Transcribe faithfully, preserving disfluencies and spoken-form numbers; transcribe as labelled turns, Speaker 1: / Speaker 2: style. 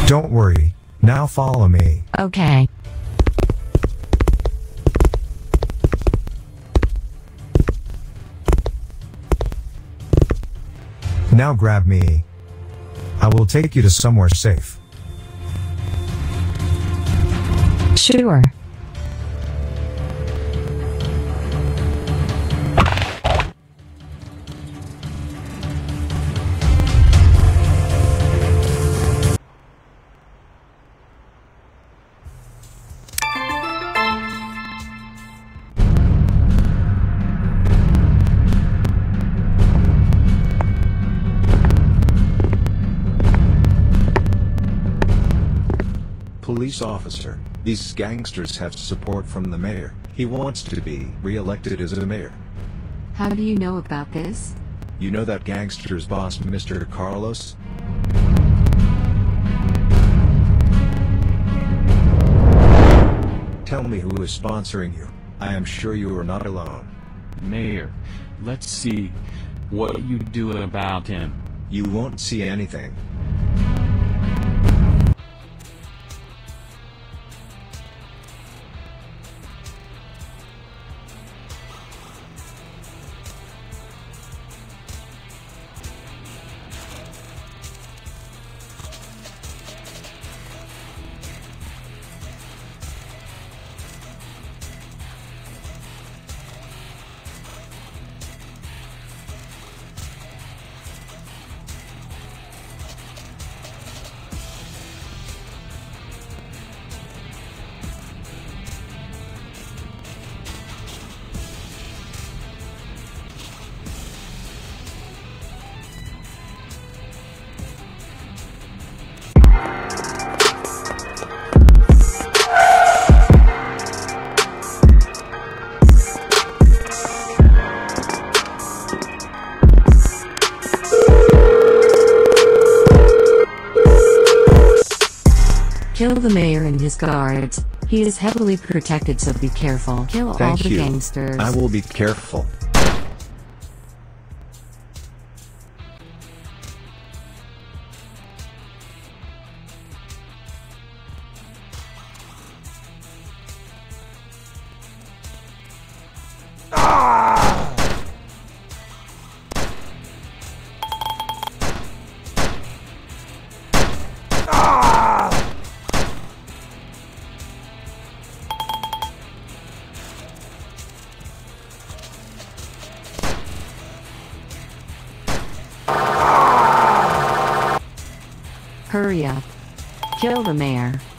Speaker 1: Don't worry. Now follow me.
Speaker 2: Okay.
Speaker 1: Now grab me. I will take you to somewhere safe.
Speaker 2: Sure.
Speaker 3: Police officer, these gangsters have support from the mayor. He wants to be re-elected as a mayor.
Speaker 4: How do you know about this?
Speaker 3: You know that gangster's boss, Mister Carlos? Tell me who is sponsoring you. I am sure you are not alone.
Speaker 5: Mayor, let's see what you do about him.
Speaker 3: You won't see anything.
Speaker 4: Kill the mayor and his guards. He is heavily protected, so be careful. Kill all
Speaker 3: Thank
Speaker 4: the
Speaker 3: you.
Speaker 4: gangsters.
Speaker 3: I will be careful.
Speaker 4: Hurry up. Kill the mayor.